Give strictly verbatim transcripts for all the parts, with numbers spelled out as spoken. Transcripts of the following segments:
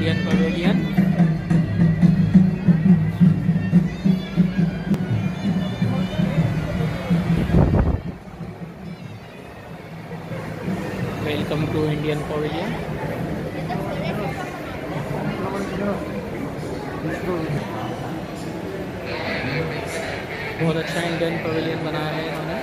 Indian Pavilion. Welcome to Indian Pavilion. बहुत अच्छा Indian pavilion बनाया है इन्होंने.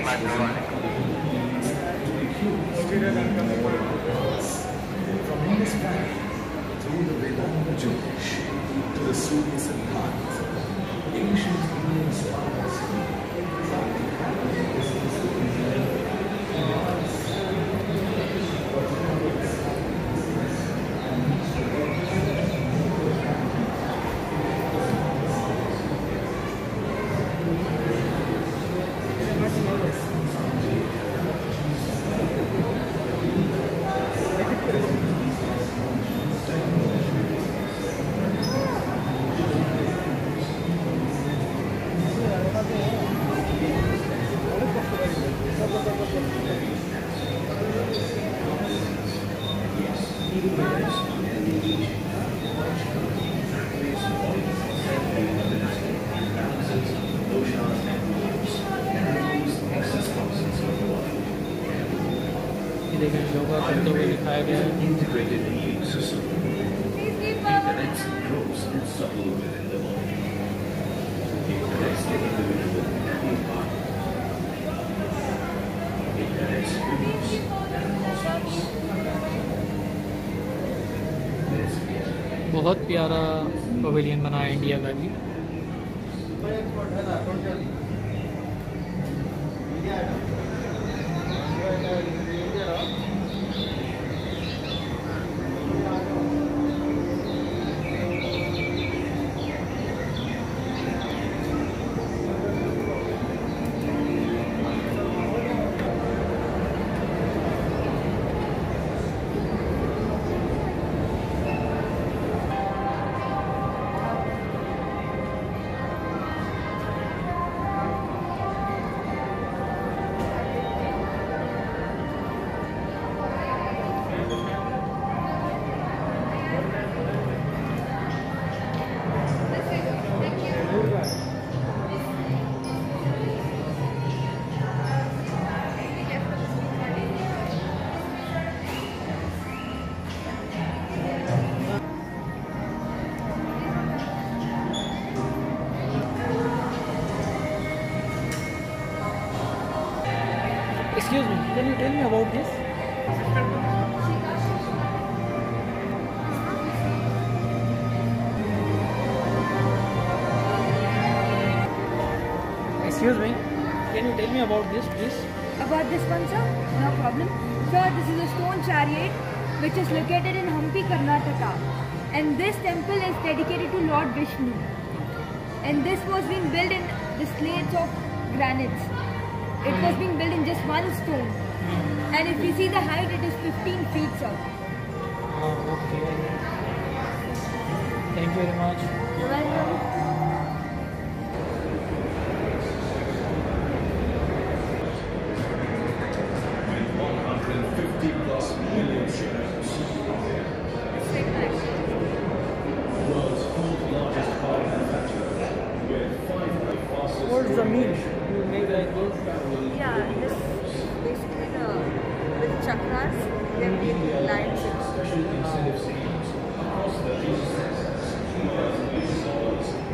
Through the Vedanta Jyotish to the Suryas and Bhagavats, ancient Indian scholars yoga करते हुए दिखाया गया है. integrated immune system. It connects groups and subtle within the body. It connects the individual and the body. It connects groups and cosmos. बहुत प्यारा pavilion बना है India का भी. Excuse me, can you tell me about this? Excuse me, can you tell me about this, please? About this one, sir? No problem. Sir, this is a stone chariot which is located in Hampi, Karnataka. And this temple is dedicated to Lord Vishnu. And this was being built in the slates of granites. It was being built in just one stone. And if you see the height, it is fifteen feet, sir. Oh, okay. Thank you very much. You're welcome. one hundred fifty plus million shares. World's fourth largest car manufacturer with five of the fastest. What's the mean? You make like this? Yeah, this basically the with chakras, they have made lines. Special incentive schemes across the region.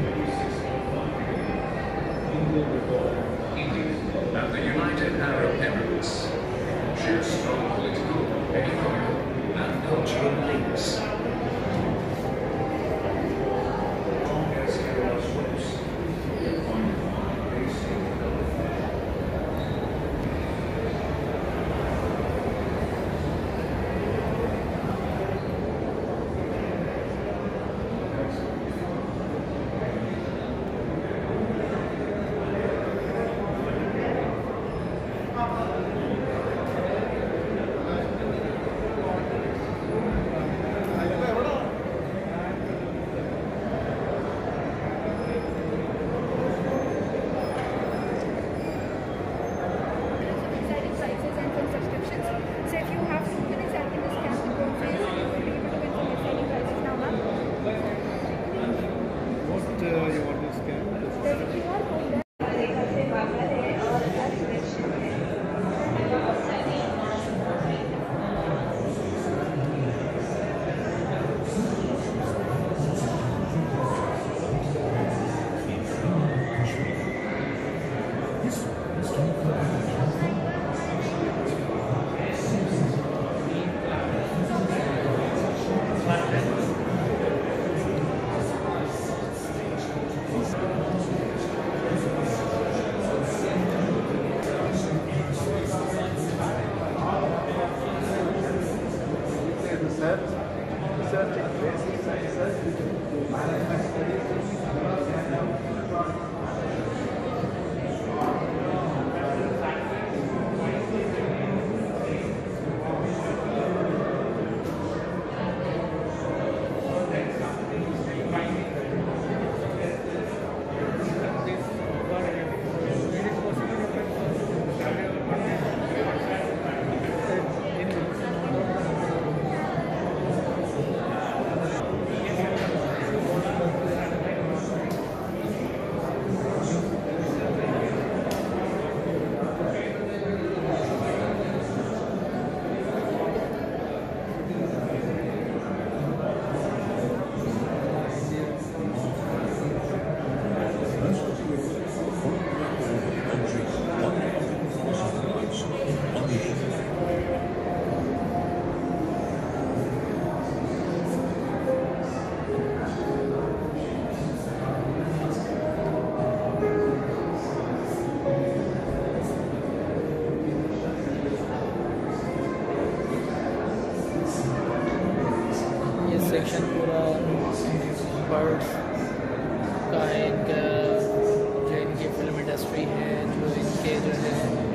Section पूरा birds का एक जो इनकी film industry है, जो इनके जो है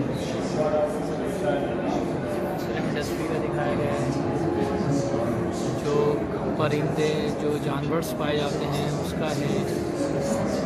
फिल्म इंडस्ट्री का दिखाया गया है। जो परिंदे जो जानवर पाए जाते हैं उसका है।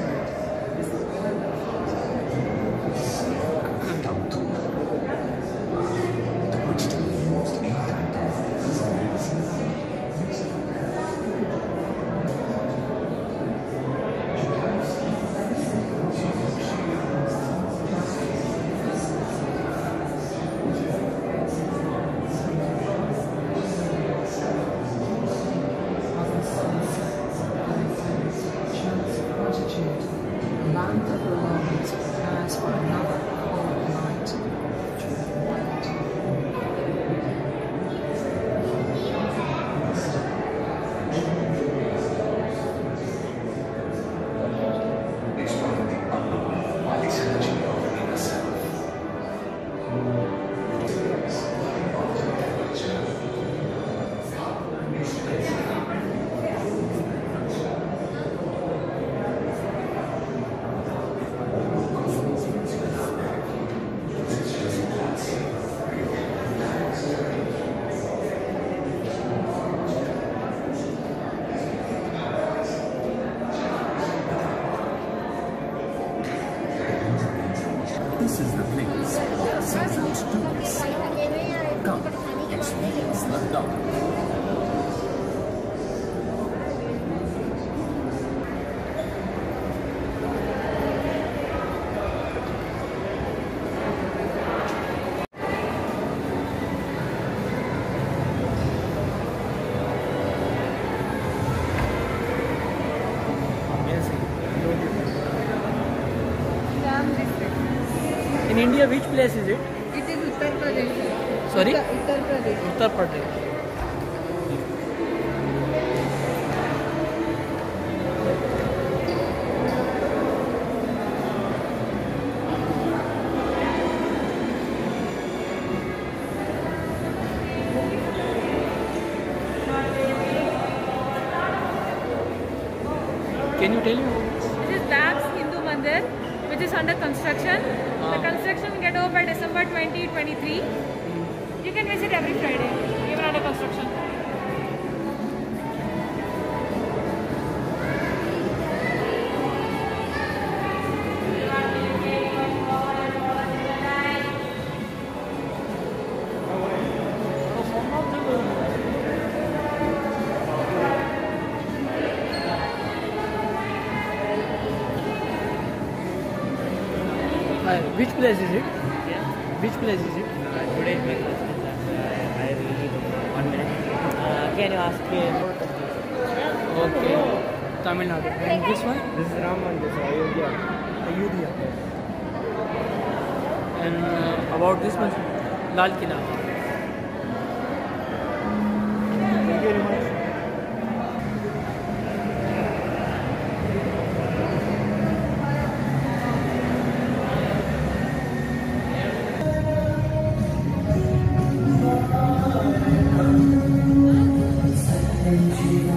Land of the World prepares for another cold night. This is the place where seasons do this. Come, experience the dark. In India, which place is it? It is Uttar Pradesh. Sorry? Uttar Pradesh. Uttar Pradesh. Can you tell me? This is Dab's Hindu Mandir, which is under construction. Ah. The construction will get over by December twenty twenty-three. You can visit every Friday, even under construction. Uh, which place is it? Which place is it? Today is my first class. Uh, I really don't know. One minute. Uh, can you ask me about this? Okay. Tamil Nadu. And this one? This is Ram Mandir, Ayodhya. Ayodhya. And uh, about this one? Lal Killa. Thank you very much. Thank you.